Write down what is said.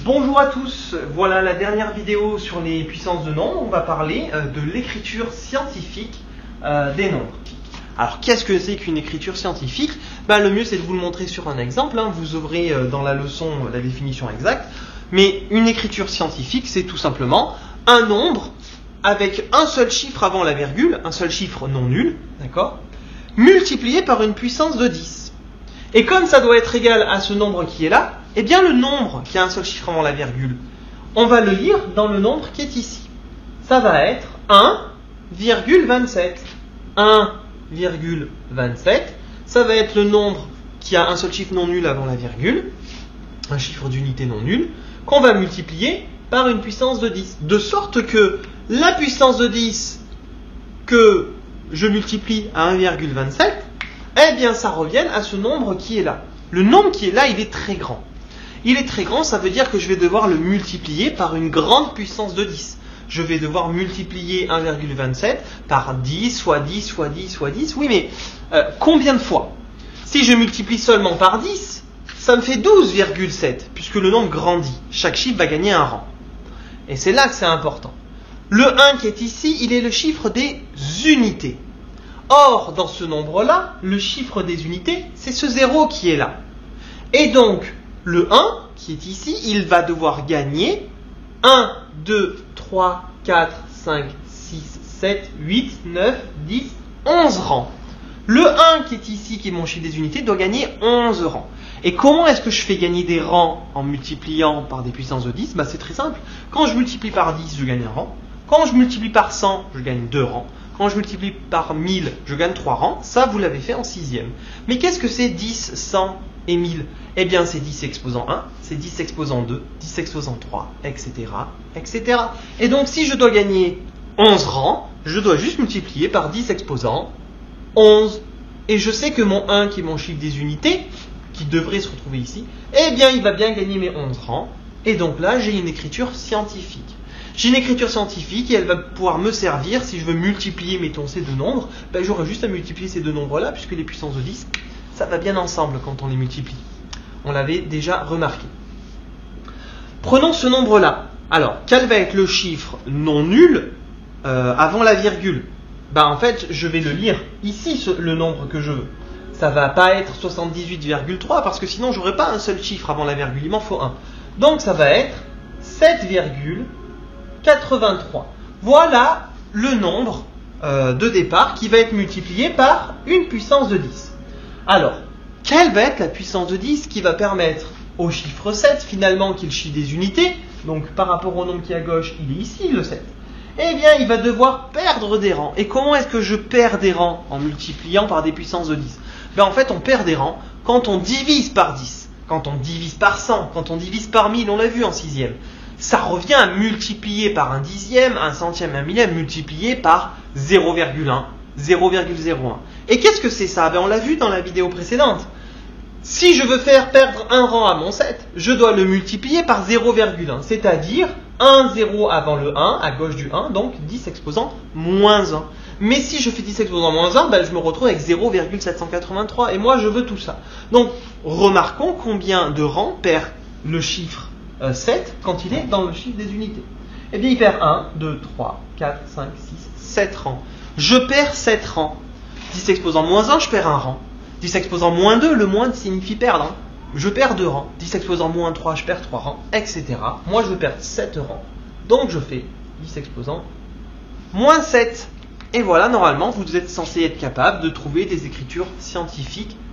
Bonjour à tous, voilà la dernière vidéo sur les puissances de nombres. On va parler de l'écriture scientifique des nombres. Alors qu'est-ce que c'est qu'une écriture scientifique? Le mieux c'est de vous le montrer sur un exemple, vous aurez dans la leçon la définition exacte. Mais une écriture scientifique, c'est tout simplement un nombre avec un seul chiffre avant la virgule, un seul chiffre non nul, d'accord, multiplié par une puissance de 10. Et comme ça doit être égal à ce nombre qui est là, eh bien le nombre qui a un seul chiffre avant la virgule, on va le lire dans le nombre qui est ici. Ça va être 1,27. 1,27, ça va être le nombre qui a un seul chiffre non nul avant la virgule, un chiffre d'unité non nul, qu'on va multiplier par une puissance de 10. De sorte que la puissance de 10 que je multiplie à 1,27, eh bien ça revient à ce nombre qui est là. Le nombre qui est là, il est très grand. Il est très grand, ça veut dire que je vais devoir le multiplier par une grande puissance de 10. Je vais devoir multiplier 1,27 par 10, fois 10, fois 10, fois 10. Oui, mais combien de fois? Si je multiplie seulement par 10, ça me fait 12,7, puisque le nombre grandit. Chaque chiffre va gagner un rang. Et c'est là que c'est important. Le 1 qui est ici, il est le chiffre des unités. Or, dans ce nombre-là, le chiffre des unités, c'est ce 0 qui est là. Et donc, le 1 qui est ici, il va devoir gagner 1, 2, 3, 4, 5, 6, 7, 8, 9, 10, 11 rangs. Le 1 qui est ici, qui est mon chiffre des unités, doit gagner 11 rangs. Et comment est-ce que je fais gagner des rangs en multipliant par des puissances de 10? C'est très simple. Quand je multiplie par 10, je gagne un rang. Quand je multiplie par 100, je gagne 2 rangs. Quand je multiplie par 1000, je gagne 3 rangs. Ça, vous l'avez fait en 6e. Mais qu'est-ce que c'est 10, 100 et 1000? Eh bien, c'est 10 exposant 1, c'est 10 exposant 2, 10 exposant 3, etc., etc. Et donc, si je dois gagner 11 rangs, je dois juste multiplier par 10 exposant 11. Et je sais que mon 1, qui est mon chiffre des unités, qui devrait se retrouver ici, eh bien, il va bien gagner mes 11 rangs. Et donc là, j'ai une écriture scientifique. J'ai une écriture scientifique et elle va pouvoir me servir si je veux multiplier, mettons, ces deux nombres. J'aurai juste à multiplier ces deux nombres-là, puisque les puissances de 10, ça va bien ensemble quand on les multiplie. On l'avait déjà remarqué. Prenons ce nombre-là. Alors, quel va être le chiffre non nul avant la virgule? En fait, je vais le lire ici, le nombre que je veux. Ça ne va pas être 78,3 parce que sinon, je n'aurai pas un seul chiffre avant la virgule. Il m'en faut un. Donc, ça va être 7,83. Voilà le nombre de départ qui va être multiplié par une puissance de 10. Alors, quelle va être la puissance de 10 qui va permettre au chiffre 7, finalement, qui est le chiffre des unités, donc par rapport au nombre qui est à gauche, il est ici, le 7. Eh bien, il va devoir perdre des rangs. Et comment est-ce que je perds des rangs en multipliant par des puissances de 10? En fait, on perd des rangs quand on divise par 10, quand on divise par 100, quand on divise par 1000, on l'a vu en 6e. Ça revient à multiplier par un dixième, un centième, un millième, multiplié par 0,1, 0,01. Et qu'est-ce que c'est ça? On l'a vu dans la vidéo précédente. Si je veux faire perdre un rang à mon 7, je dois le multiplier par 0,1, c'est-à-dire 1 0 avant le 1, à gauche du 1, donc 10 exposant moins 1. Mais si je fais 10 exposant moins 1, je me retrouve avec 0,783, et moi je veux tout ça. Donc, remarquons combien de rangs perd le chiffre 7 quand il est dans le chiffre des unités. Eh bien, il perd 1, 2, 3, 4, 5, 6, 7 rangs. Je perds 7 rangs. 10 exposant moins 1, je perds un rang. 10 exposant moins 2, le moins signifie perdre. Je perds 2 rangs. 10 exposant moins 3, je perds 3 rangs, etc. Moi, je veux perdre 7 rangs. Donc, je fais 10 exposant moins 7. Et voilà, normalement, vous êtes censé être capable de trouver des écritures scientifiques